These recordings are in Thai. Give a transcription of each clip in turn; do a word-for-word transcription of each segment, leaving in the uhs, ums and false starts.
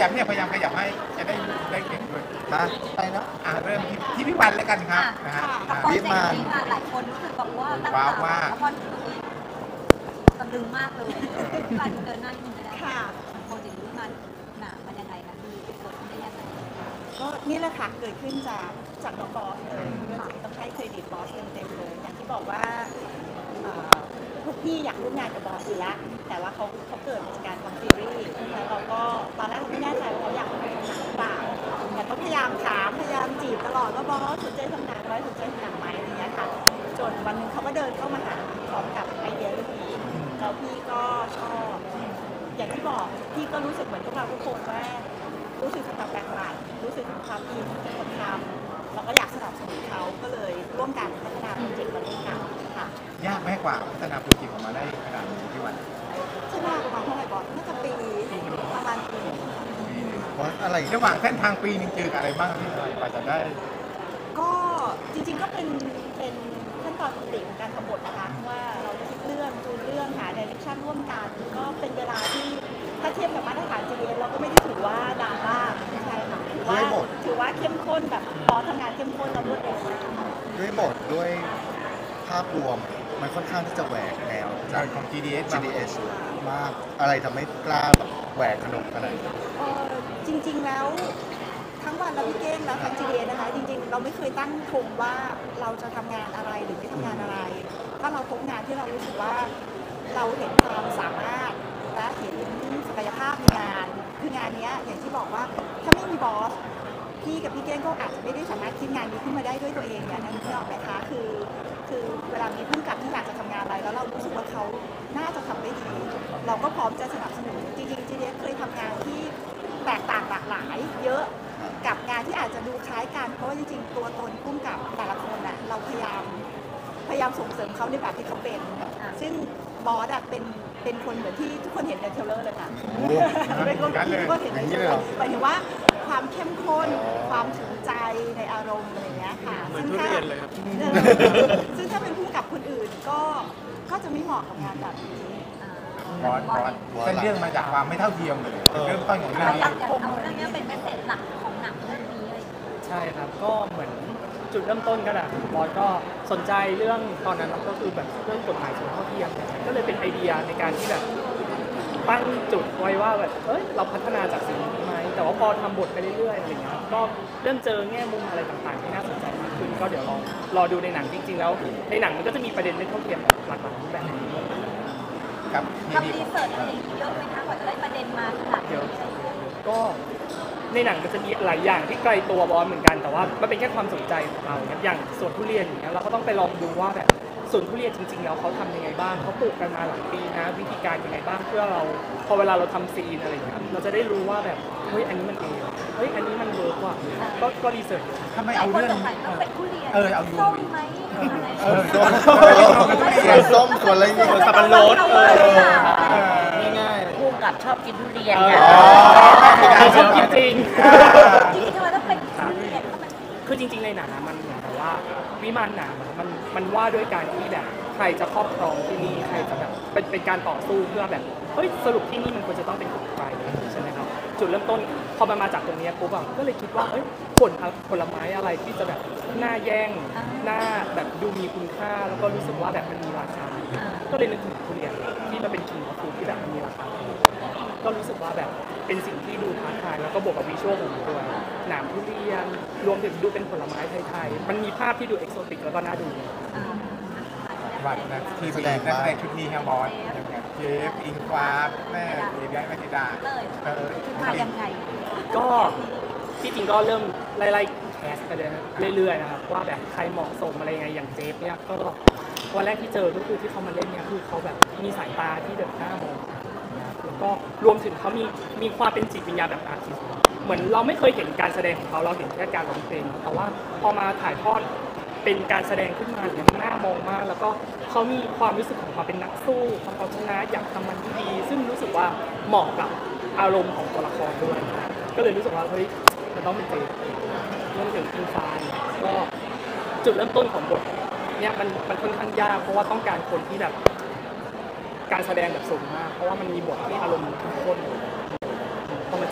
ยับเนี่ยพยายามขยับให้จะได้ได้เก่งด้วยนะไปนะอ่าเริ่มที่ที่พี่วันแล้วกันครับนะฮะกับโปรเจกต์นี้ค่ะหลายคนรู้สึกแบบว่าตั้งตารอแล้วก็ตะลึงมากเลยการเดินหน้าที่มันได้ค่ะโปรเจกต์นี้มันหนามันยังไงนะคือเกิดขึ้นได้ยังไงก็นี่แหละค่ะเกิดขึ้นจากจากน้องบอสเลยเรื่องนี้ต้องให้เครดิตบอสเต็มๆเลยอย่างที่บอกว่าพวกพี่อยากร่วมงานกับบอสอยู่แล้วแต่ว่าเขาเขาเกิดจากการทำซีรีส์แล้วเราก็ตอนแรกเราไม่แน่ใจว่าเขาอยากทำหนังหรือเปล่าแต่ก็พยายามถามพยายามจีบตลอดว่าบอสสนใจทำหนังไหมสนใจทำหนังไหมอะไรเงี้ยค่ะจนวันหนึ่งเขาก็เดินเข้ามาหาพร้อมกับไอเดียเรื่องนี้แล้วพี่ก็ชอบอย่างที่บอกพี่ก็รู้สึกเหมือนพวกเราทุกคนว่ารู้สึกถึงความแปลกใหม่รู้สึกถึงความอินที่คนทำแล้วก็อยากสนับสนุนเขาก็เลยร่วมกันพัฒนาโปรเจกต์มาด้วยกันค่ะยากไหมกว่าพัฒนาโปรเจกต์ออกมาได้ขนาดนี้พี่วันใช่ไหมประมาณเท่าไหร่บอสน่าจะปีประมาณปีเพราะอะไรระหว่างเส้นทางปีนึงเจอกับอะไรบ้างที่กว่าจะได้ก็จริงๆก็เป็นเป็นขั้นตอนปกติของการทำบทนะคะว่าเราจะคิดเรื่องดูเรื่องหาไดเรคชั่นร่วมกันก็เป็นเวลาที่ถ้าเทียบกับมาตรฐาน จี ดี เอส เราก็ไม่ได้ถือว่านานมากใช่ค่ะถือว่าถือว่าเข้มข้นแบบพอทำงานเข้มข้นเรารวดเร็วด้วยบทด้วยภาพรวมมันค่อนข้างที่จะแหวกแนวจากของ จี ดี เอสจี ดี เอส มากอะไรทำให้กล้าแบบแหวกขนมขนาดนี้เออจริงๆแล้วทั้งวันเราพี่เก้งแล้วทั้ง จี ดี เอส นะคะจริงๆเราไม่เคยตั้งธงว่าเราจะทำงานอะไรหรือไม่ทำงานอะไรถ้าเราพบงานที่เรารู้สึกว่าเราเห็นความสามารถและเห็นศักยภาพในงานคืองานนี้อย่างที่บอกว่าถ้าไม่มีบอสพี่กับพี่เก้งก็อาจจะไม่ได้สามารถคิดงานนี้ขึ้นมาได้ด้วยตัวเองอย่างนั้นนี่ออกไหมคะคือคือเวลามีผู้กำกับที่อยากจะทำงานอะไรแล้วเรารู้สึกว่าเขาน่าจะทำได้ดีเราก็พร้อมจะสนับสนุนจริงๆ จี ดี เอส เคยทำงานที่แตกต่างหลากหลายเยอะกับงานที่อาจจะดูคล้ายกันเพราะว่าจริงๆตัวตนผู้กำกับแต่ละคนน่ะเราพยายามพยายามส่งเสริมเขาในแบบที่เขาเป็นซึ่งบอสอะเป็นเป็นคนเหมือนที่ทุกคนเห็นในเทรลเลอร์เลยค่ะเป็นคนที่ทุกคนเห็นในเทรลเลอร์หมายถึงว่าความเข้มข้นความถึงใจในอารมณ์อะไรอย่างเงี้ยค่ะเหมือนทุเรียนเลยครับซึ่งถ้าเป็นผู้กำกับคนอื่นก็ก็จะไม่เหมาะกับงานแบบนี้บอสบอสเส้นเรื่องมาจากความไม่เท่าเทียมเลยเริ่มต้นของเรื่องนี้อยากเอาเรื่องนี้เป็นเมสเซจหลักของหนังเรื่องนี้เลยใช่ครับก็เหมือนจุดเริ่มต้นก็แหละบอสก็สนใจเรื่องตอนนั้นก็คือแบบเรื่องกฎหมายสมรสเท่าเทียมก็เลยเป็นไอเดียในการที่แบบตั้งจุดไว้ว่าแบบเอ้ยเราพัฒนาจากสิ่งนี้ไหมแต่ว่าพอทำบทไปเรื่อยๆอะไรเงี้ยก็เริ่มเจอแง่มุมอะไรต่างๆที่น่าสนใจมากขึ้นก็เดี๋ยวรอรอดูในหนังจริงๆแล้วในหนังมันก็จะมีประเด็นเรื่องเท่าเทียมหลากหลายรูปแบบกับทำรีเสิร์ชอะไรเยอะไหมคะกว่าจะได้ประเด็นมาขนาดนี้ก็ในหนังมันจะมีหลายอย่างที่ไกลตัวบอสเหมือนกันแต่ว่ามันเป็นแค่ความสนใจของเราอย่างสวนทุเรียนอย่างเงี้ยเราก็ต้องไปลองดูว่าแบบสวนทุเรียนจริงๆแล้วเขาทำยังไงบ้างเขาปลูกกันมาหลายปีนะวิธีการยังไงบ้างเพื่อเราพอเวลาเราทำซีนอะไรอย่างเงี้ยเราจะได้รู้ว่าแบบเฮ้ยอันนี้มันเองเฮ้ยอันนี้มันเวิร์กว่ะก็ก็รีเสิร์ชทำไมเอาเรื่องต้องเป็นทุเรียนเออเอาอยู่ส้มไหมเออส้มส่วนอะไรนี่สับปะรดง่ายๆพุ่งกับชอบกินทุเรียนค่ะชอบกินจริงจริงๆทำไมต้องเป็นทุเรียนคือจริงๆในหนังมันเหมือนกับว่าวิมานหนังมันมันว่าด้วยการที่แบบใครจะครอบครองที่นี่ใครจะแบบเป็นเป็นการต่อสู้เพื่อแบบเฮ้ยสรุปที่นี่มันควรจะต้องเป็นของใครใช่ไหมครับจุดเริ่มต้นพอมันมาจากตรงนี้ปุ๊บก็เลยคิดว่าเอ้ยผลผลไม้อะไรที่จะแบบน่าแย่งน่าแบบดูมีคุณค่าแล้วก็รู้สึกว่าแบบมันมีราคาก็เลยนึกถึงทุเรียนที่มันเป็นคิงของฟูที่แบบมันมีราคาก็รู้สึกว่าแบบเป็นสิ่งที่ดูท้าทายแล้วก็บวกกับวิชวลของมันด้วยหนามทุเรียนรวมถึงดูเป็นผลไม้ไทยๆมันมีภาพที่ดูเอกโซติกแล้วก็น่าดูวันนะที่แสดงนักแสดงชุดนี้ครับบอสเจฟอิงฟ้าแม่เอเดียแม่ธิดาเออมายังไงก็ที่จริงก็เริ่มไล่ๆแคสไปเลยเรื่อยๆนะครับว่าแบบใครเหมาะสมอะไรไงอย่างเจฟเนี่ยก็วันแรกที่เจอก็คือที่เขามาเล่นเนี่ยคือเขาแบบมีสายตาที่เดินหน้ามองแล้วก็รวมถึงเขามีมีความเป็นจิตวิญญาณแบบอาร์ติสต์เหมือนเราไม่เคยเห็นการแสดงของเขาเราเห็นแค่การร้องเพลงแต่ว่าพอมาถ่ายทอดเป็นการแสดงขึ้นมาเนี่ยน่ามองมากแล้วก็เขามีความรู้สึกของความเป็นนักสู้ความเอาชนะอยากทำมันที่ดีซึ่งรู้สึกว่าเหมาะกับอารมณ์ของตัวละครด้วยก็เลยรู้สึกว่าเฮ้ยมันต้องเป็นเจฟรวมถึงอิงฟ้าก็จุดเริ่มต้นของบทเนี่ยมันมันค่อนข้างยากเพราะว่าต้องการคนที่แบบการแสดงแบบสูงมากเพราะว่ามันมีบทที่อารมณ์เข้มข้นพอมาเจ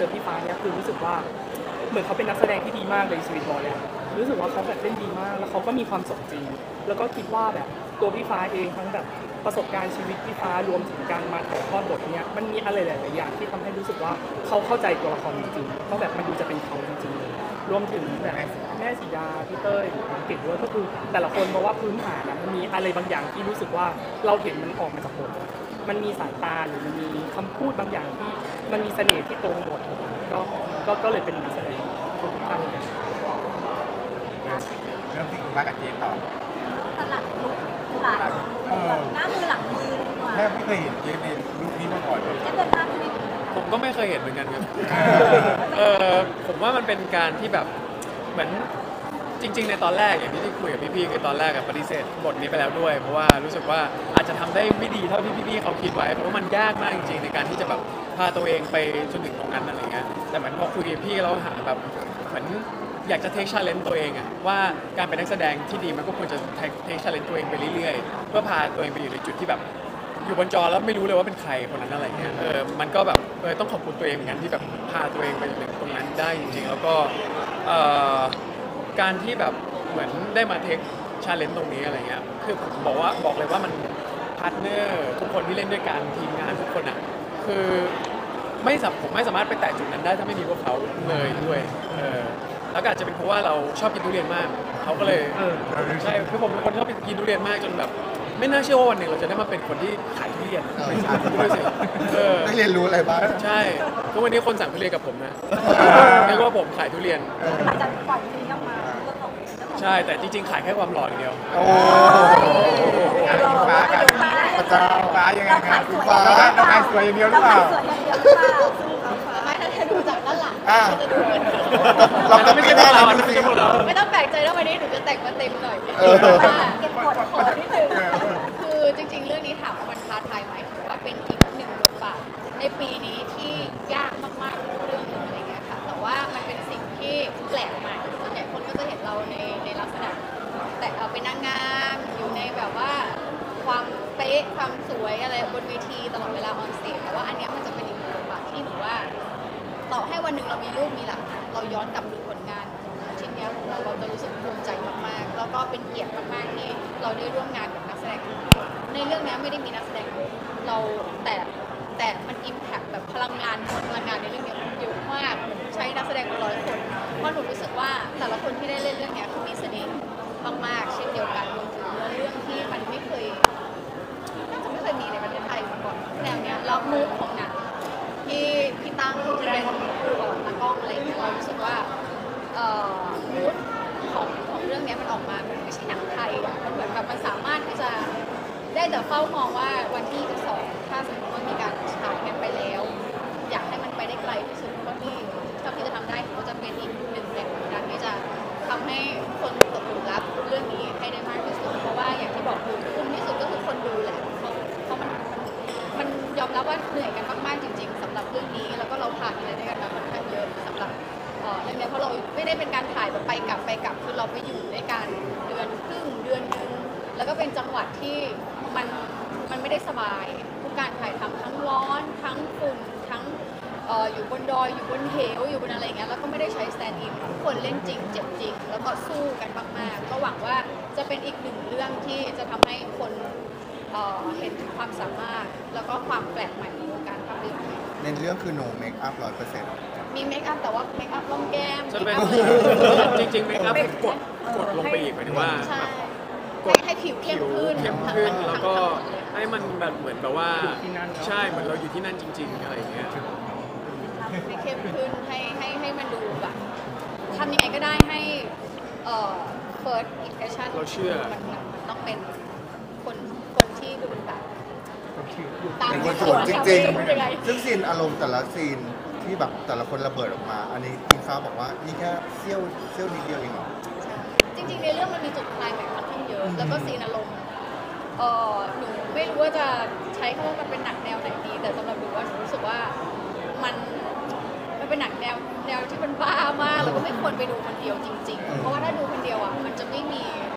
อพี่ฟ้าเนี่ยคือรู้สึกว่าเหมือนเขาเป็นนักแสดงที่ดีมากในชีวิตบอลเลยรู้สึกว่าเขาแบบเล่นดีมากแล้วเขาก็มีความสมจริงแล้วก็คิดว่าแบบตัวพี่ฟ้าเองทั้งแบบประสบการณ์ชีวิตพี่ฟ้ารวมถึงการมาถ่ายทอดบทเนี่ยมันมีอะไรหลายๆอย่างที่ทำให้รู้สึกว่าเขาเข้าใจตัวละครจริงๆเพราะแบบมันดูจะเป็นเขาจริงๆเลยรวมถึงแบบแม่สีดาพี่เต้ยน้องเก่งด้วยก็คือแต่ละคนบอกว่าพื้นฐานนะมันมีอะไรบางอย่างที่รู้สึกว่าเราเห็นมันออกมาจากบทมันมีสายตาหรือมันมีคำพูดบางอย่างที่มันมีเสน่ห์ที่ตรงบทก็ก็ก็เลยเป็นนักแสดงทุกท่านเลยเริ่มที่คุณว่ากับเจมต่อสลัดลุกหลังหน้ามือหลังมือดีกว่าแทบไม่เคยเห็นเจมในลุคนี้มาก่อนเลยจะเดินหน้าไม่ผมก็ไม่เคยเห็นเหมือนกันครับ เออผมว่ามันเป็นการที่แบบเหมือนจริง ๆ ในตอนแรกอย่างที่ที่คุยกับพี่ๆคือตอนแรกกับปฏิเสธบทนี้ไปแล้วด้วยเพราะว่ารู้สึกว่าอาจจะทำได้ไม่ดีเท่าที่พี่ๆเขาคิดไว้เพราะว่ามันยากมากจริงๆในการที่จะแบบพาตัวเองไปจนถึงตรงนั้นอะไรเงี้ยแต่เหมือนพอคุยกับพี่เราหาแบบเหมือนอยากจะเทคชาเลนจ์ตัวเองอะว่าการเป็นนักแสดงที่ดีมันก็ควรจะเทคชาเลนจ์ตัวเองไปเรื่อยๆเพื่อพาตัวเองไปอยู่ในจุดที่แบบอยู่บนจอแล้วไม่รู้เลยว่าเป็นใครคนนั้นอะไรเงี้ยเออมันก็แบบเออต้องขอบคุณตัวเองเหมือนกันที่แบบพาตัวเองไปถึงตรงนั้นได้จริงๆแล้วก็เอ่อการที่แบบเหมือนได้มาเทคชาเลนจ์ตรงนี้อะไรเงี้ยคือผมบอกว่าบอกเลยว่ามันพาร์ทเนอร์ทุกคนที่เล่นด้วยกันทีมงานทุกคนอ่ะคือไม่สับผมไม่สามารถไปแตะจุดนั้นได้ถ้าไม่มีพวกเขาเลยด้วยเออแล้วก็อาจจะเป็นเพราะว่าเราชอบกินทุเรียนมากเขาก็เลยเออใช่คือผมเป็นคนชอบกินทุเรียนมากจนแบบไม่น่าเชื่อว่าวันหนึ่งเราจะได้มาเป็นคนที่ขายทุเรียนด้วยสิเออได้เรียนรู้อะไรบ้างใช่ทุกวันนี้คนสั่งทุเรียนกับผมนะไม่ว่าผมขายทุเรียนหลังจากปล่อยซีรีส์ออกมาเรื่องของเรื่องของใช่แต่จริงๆขายแค่ความหล่ออย่างเดียวโอ้ฟ้ากันพระเจ้าฟ้ายังไงครับฟ้าเราขายสวยอย่างเดียวหรือเปล่าสวยอย่างเดียวหรือเปล่าไม่ถ้าเธอดูจากด้านหลังอ่ะจะดูเหมือนเราจะไม่ได้เราไม่ดูใช่สิพวกเราไม่ต้องแปลกใจถ้าวันนี้หนูจะแต่งมาเต็มหน่อยเออเก็บกดขอนิดนึงคือจริงๆ เรื่องนี้ถามว่ามันท้าทายไหมถือว่าเป็นอีกหนึ่งบทบาทในปีนี้ที่ยากมากๆเรื่องนึงอะไรเงี้ยค่ะแต่ว่ามันเป็นสิ่งที่แปลกใหม่ส่วนใหญ่คนก็จะเห็นเราในในลักษณะแต่เอาเป็นนางงามอยู่ในแบบว่าความเป๊ะความสวยอะไรบนเวทีตลอดเวลาออนสเตจแต่ว่าอันเนี้ยมันจะเป็นอีกหนึ่งบทบาทที่หนูว่าต่อให้วันหนึ่งเรามีลูกมีหลานเราย้อนกลับดูผลงานชิ้นนี้ของเราเราจะรู้สึกภูมิใจมากๆแล้วก็เป็นเกียรติมากๆที่เราได้ร่วมงานกับนักแสดงทุกคนในเรื่องนี้ไม่ได้มีนักแสดงเยอะเราแต่แต่มันอิมแพคแบบพลังงานพลังงานในเรื่องนี้มันเยอะมากใช้นักแสดงเป็นร้อยคนเพราะหนูรู้สึกว่าแต่ละคนที่ได้เล่นเรื่องนี้คือมีเสน่ห์มากๆเช่นเดียวกันรวมถึงเนื้อเรื่องที่มันไม่เคยน่าจะไม่เคยมีในประเทศไทยมาก่อนแนวเนี้ยแล้วมูฟของหนังที่พี่ตั้งที่เป็นผู้ก่อตากล้องอะไรอย่างเงี้ยเรารู้สึกว่าเอ่อมูดของของเรื่องนี้มันออกมามันไม่ใช่หนังไทยอ่ะมันเหมือนแบบมันสามารถที่จะได้แต่เฝ้ามองว่าวันที่ยี่สิบสองถ้าสมมติว่ามีการฉายกันไปแล้วอยากให้มันไปได้ไกลที่สุดเพราะที่เท่าที่จะทำได้ก็จะเป็นอีกหนึ่งแรงผลักดันที่จะทำให้คนตกหลุมรักเรื่องนี้ให้ได้มากที่สุดเพราะว่าอย่างที่บอกคือคุ้มที่สุดก็คือคนดูแหละเพราะเพราะมันมันยอมรับว่าเหนื่อยกันมากๆจริง ๆสำหรับเรื่องนี้แล้วก็เราผ่านอะไรด้วยกันมาค่อนข้างเยอะสำหรับเรื่องนี้เพราะเราไม่ได้เป็นการถ่ายแบบไปกลับไปกลับคือเราไปอยู่ด้วยกันเดือนครึ่งเดือนนึงแล้วก็เป็นจังหวัดที่มันมันไม่ได้สบายทุกการถ่ายทำทั้งร้อนทั้งฝุ่นทั้งเอ่ออยู่บนดอยอยู่บนเหวอยู่บนอะไรอย่างเงี้ยแล้วก็ไม่ได้ใช้สแตนด์อินทุกคนเล่นจริงเจ็บจริงแล้วก็สู้กันมากๆก็หวังว่าจะเป็นอีกหนึ่งเรื่องที่จะทำให้คนเอ่อเห็นถึงความสามารถแล้วก็ความแปลกใหม่ในวงการภาพยนตร์ในเรื่องคือ no make up ร้อยเปอร์เซ็นต์มีเมคอัพแต่ว่าเมคอัพร่องแก้มจะเป็นมคอัพจริงๆเมคอัพกดกดลงไปอีกหมายถึงว่าใช่กดให้ให้ผิวเข้มขึ้นเข้มขึ้นทั้งแล้วก็ทั้งหมดเลยให้มันแบบเหมือนแบบว่าอยู่ที่นั่นเนอะใช่เหมือนเราอยู่ที่นั่นจริง ๆอะไรอย่างเงี้ยให้เข้มขึ้นให้ให้ให้มันดูแบบทำยังไงก็ได้ให้เอ่อ first impression เราเชื่อมันมันมันต้องเป็นคนคนที่ดูแบบตามเป็นคนที่สวยจริงยังไงๆ ซึ่งซีนอารมณ์แต่ละซีนที่แบบแต่ละคนระเบิดออกมา อันนี้อิงฟ้าบอกว่านี่แค่เสี้ยวเสี้ยวนิดเดียวเองเหรอจริงๆในเรื่องมันมีจุดคลายแม็กซ์ค่อนข้างเยอะ แล้วก็ซีนอารมณ์เออหนูไม่รู้ว่าจะใช้คำว่ามันเป็นหนังแนวไหนดี แต่สำหรับหนูว่าหนูรู้สึกว่ามันมันเป็นหนังแนวแนวที่มันบ้ามากแล้วก็ไม่ควรไปดูคนเดียวจริง ๆ เพราะว่าถ้าดูคนเดียวอ่ะมันจะไม่มี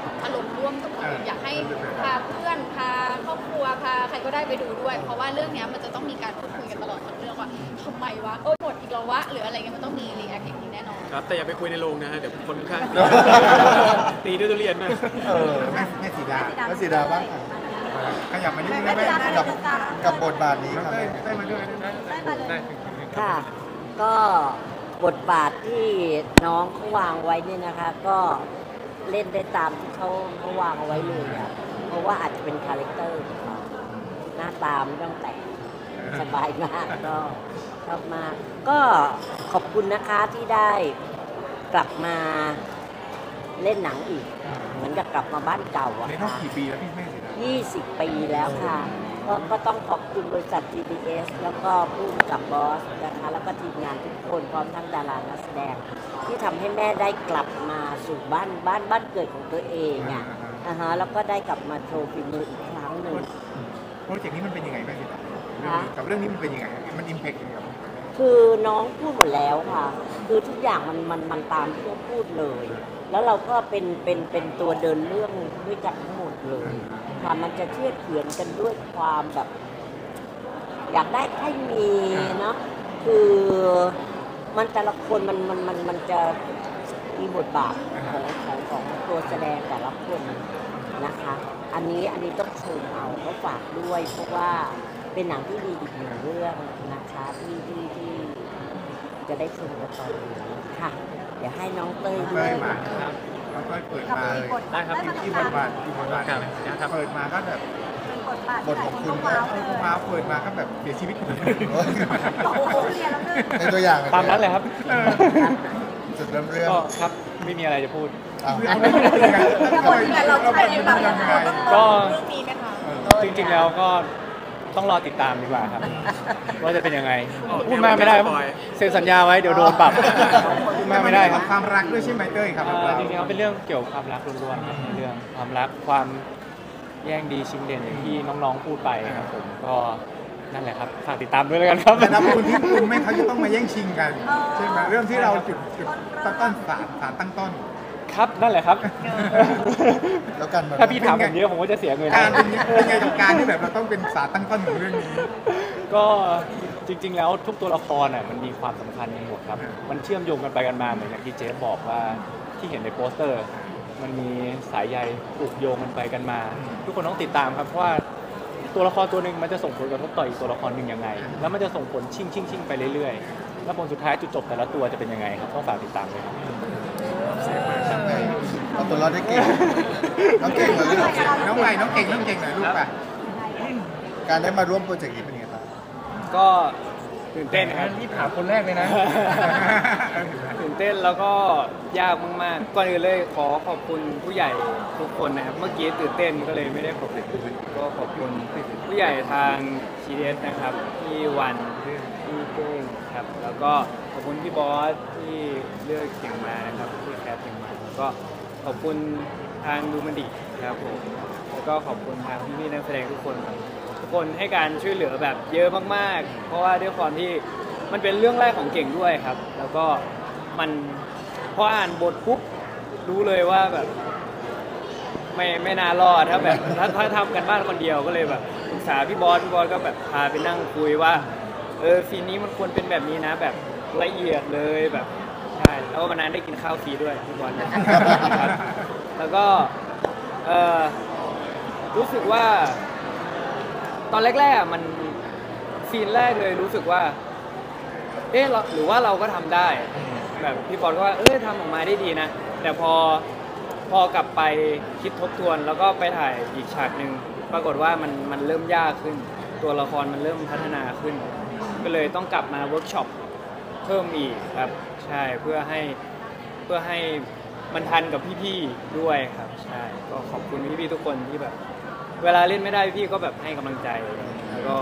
อารมณ์ร่วมกับคนอื่นอยากให้พาเพื่อนพาครอบครัวพาใครก็ได้ไปดูด้วย เพราะว่าเรื่องนี้มันจะต้องมีการพูดคุยกันตลอดทั้งเรื่องว่าทำไมวะเออหมดอีกแล้ววะหรืออะไรเงี้ยมันต้องมีรีแอคอย่างนี้แน่นอนครับแต่อย่าไปคุยในโรงนะฮะเดี๋ยวคนข้างตีด้วยทุเรียนนะเออแม่แม่สีดาแม่สีดาบ้างค่ะขยับมานิดนึงแม่ได้ไหมสีดากับเป็นกลางกับบทบาทนี้น้องครับเต้ยเต้ยมาด้วยได้ได้มาเลยค่ะ ก็บทบาทที่น้องเขาวางไว้เนี่ยนะคะ ก็เล่นได้ตามที่เขาเขาวางเอาไว้เลยอะเพราะว่าอาจจะเป็นคาแรคเตอร์ของเขาหน้าตามไม่ต้องแต่งสบายมากก็ชอบมาก ก็ขอบคุณนะคะที่ได้กลับมาเล่นหนังอีก เหมือนกับกลับมาบ้านเก่าอะในรอบค่ะกี่ปีแล้วพี่แม่สีดายี่สิบ ปีแล้วค่ะก็ก็ต้องขอบคุณบริษัท จี ดี เอส แล้วก็ผู้กำกับบอสนะคะแล้วก็ทีมงานทุกคนพร้อมทั้งดารานักแสดง ที่ทำให้แม่ได้กลับมาสู่บ้านบ้านบ้านเกิดของตัวเองอ่ะอ่าฮะแล้วก็ได้กลับมาโชว์ฝีมืออีกครั้งหนึ่งโปรเจกต์นี้มันเป็นยังไงแม่สีดากับเรื่องนี้มันเป็นยังไงมันอิมแพคยังไงคือน้องพูดหมดแล้วค่ะ คือทุกอย่างมันมันมันตามที่เขาพูดเลย แล้วเราก็เป็นเป็นเป็นตัวเดินเรื่องด้วยกันทั้งหมดเลยค่ะมันจะเชื่อเฉือนกันด้วยความแบบ อยากได้ให้มีเนาะคือมันแต่ละคนมันมันมันมันจะมีบทบาทของของของตัวแสดงแต่ละคนนะคะ อันนี้อันนี้ต้องชมเอาเขาฝากด้วย เพราะว่าเป็นหนังที่ดีอีกหนึ่งเรื่องนะคะที่ที่ที่จะได้ชมกันตอนนี้ค่ะ เดี๋ยวให้น้องเต้ยด้เต้วยยมาน้องเต้ยเปิดมาเลยได้ครับที่บทบาทที่บทบาทเปิดมาก็แบบบทบาทที่หลายคนก็ว้าวเลยว้าวเปิดมาก็แบบเสียชีวิตเลยโอ้โหเรียนแล้วนึงในตัวอย่างตามนั้นเลยครับจุดเริ่มเรื่องก็ครับไม่มีอะไรจะพูดอ้าวเอาไม่รู้ยังไงเราจะเป็นยังไงก็เรื่องนี้ไหมคะจริงๆแล้วก็ต้องรอติดตามดีกว่าครับ ว่าจะเป็นยังไงพูดมากไม่ได้เซ็นสัญญาไว้เดี๋ยวโดนปรับพูดมากไม่ได้ครับความรักด้วยใช่ไหมเต้ยครับเอ่อจริงๆแล้วเป็นเรื่องเกี่ยวกับความรักล้วนๆครับเรื่องความรักความแย่งดีชิงเด่นอย่างที่น้องๆพูดไปครับผมก็นั่นแหละครับฝากติดตามด้วยแล้วกันครับแต่เราคุณที่คุณไม่เขาจะต้องมาแย่งชิงกันใช่ไหมเรื่องที่เราจุดจุดต้นสารสารตั้งต้นครับนั่นแหละครับแล้วกันมาถ้าพี่ถามผมเยอะผมก็จะเสียเงินการเป็นยังไงกับการที่แบบเราต้องเป็นสารตั้งต้นของเรื่องนี้ก็จริง ๆ แล้วทุกตัวละครอ่ะมันมีความสำคัญกันหมดครับ มันเชื่อมโยงกันไปกันมาเหมือนอย่างที่เจฟบอกว่าที่เห็นในโปสเตอร์ มันมีสายใยผูกโยงกันไปกันมา ทุกคนต้องติดตามครับเพราะว่าตัวละครตัวหนึ่งมันจะส่งผลกระทบต่ออีกตัวละครหนึ่งยังไง แล้วมันจะส่งผลชิงชิงชิงไปเรื่อยๆแล้วผลสุดท้ายจุดจบแต่ละตัวจะเป็นยังไงครับต้องฝากติดตามเลยครับเอาตัวรอดได้เก่งน้องเก่งเหรอลูกน้องใหม่น้องเก่งน้องเก่งหน่อยลูกป่ะการได้มาร่วมโปรเจกต์นี้เป็นยังไงบ้างก็ตื่นเต้นครับที่ถามคนแรกเลยนะตื่นเต้นแล้วก็ยากมากๆก่อนอื่นเลยขอขอบคุณผู้ใหญ่ทุกคนนะครับเมื่อกี้ตื่นเต้นก็เลยไม่ได้ขอบคุณก็ขอบคุณผู้ใหญ่ทาง จี ดี เอส นะครับพี่วันพี่เก้งครับแล้วก็ขอบคุณพี่บอสที่เลือกเก่งมานะครับที่แคสเก่งมาแล้วก็ขอบคุณทางดูมันดิครับผมแล้วก็ขอบคุณทางพี่ๆนักแสดงทุกคนครับทุกคนให้การช่วยเหลือแบบเยอะมากๆเพราะว่าด้วยความที่มันเป็นเรื่องแรกของเก่งด้วยครับแล้วก็มันพออ่านบทปุ๊บรู้เลยว่าแบบไม่ไม่น่ารอดถ้าแบบถ้าถ้าทำกันบ้านคนเดียวก็เลยแบบปรึกษาพี่บอสพี่บอสก็แบบพาไปนั่งคุยว่าเออซีนนี้มันควรเป็นแบบนี้นะแบบละเอียดเลยแบบใช่แล้วก็วันนั้นได้กินข้าวฟรีด้วยพี่บอสครับแล้วก็เออรู้สึกว่าตอนแรกๆมันซีนแรกเลยรู้สึกว่าเอ๊ะเราหรือว่าเราก็ทำได้แบบพี่บอลก็ว่าเออทำออกมาได้ดีนะแต่พอพอกลับไปคิดทบทวนแล้วก็ไปถ่ายอีกฉากหนึ่งปรากฏว่ามันมันเริ่มยากขึ้นตัวละครมันเริ่มพัฒนาขึ้นก็เลยต้องกลับมาเวิร์กช็อปเพิ่มอีกครับใช่เพื่อให้เพื่อให้มันทันกับพี่ๆด้วยครับใช่ก็ขอบคุณพี่ๆทุกคนที่แบบเวลาเล่นไม่ได้พี่ก็แบบให้กำลังใจแล้วก็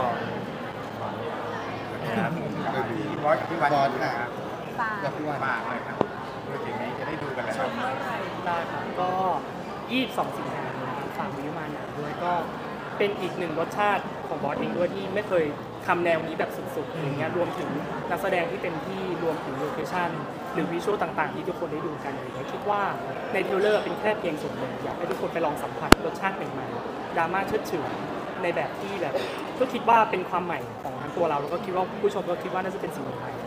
พี่บอสกับพี่วันบอสนะค่ะครับฝากกับพี่วันฝากเลยครับโปรเจกต์นี้จะได้ดูกันแล้วได้ครับก็ยี่สิบสองสิงหาคมนะครับฝากวิมานหนังด้วยก็เป็นอีกหนึ่งรสชาติของบอสเองด้วยที่ไม่เคยทำแนวนี้แบบสุดๆอย่างเงี้ยรวมถึงนักแสดงที่เต็มที่รวมถึงโลเคชั่นหรือวิชวลต่างๆที่ทุกคนได้ดูกันอะไรเงี้ยคิดว่าในเทรลเลอร์เป็นแค่เพียงส่วนหนึ่งอยากให้ทุกคนไปลองสัมผัสรสชาติใหม่ๆดราม่าเชิดฉื่อยในแบบที่แบบก็คิดว่าเป็นความใหม่ของทั้งตัวเราแล้วก็คิดว่าผู้ชมก็คิดว่าน่าจะเป็นสิ่งใหม่